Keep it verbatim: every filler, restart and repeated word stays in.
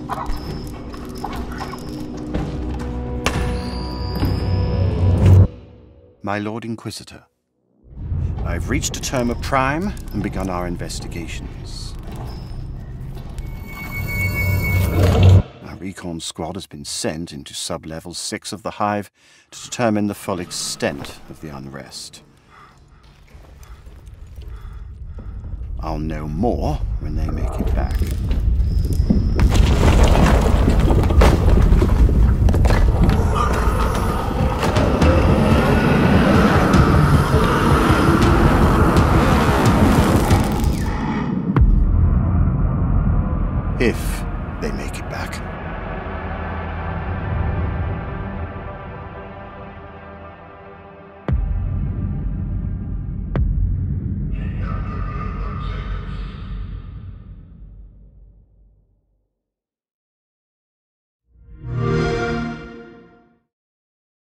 My Lord Inquisitor, I've reached a term of prime and begun our investigations. Our recon squad has been sent into sub-level six of the Hive to determine the full extent of the unrest. I'll know more when they make it back.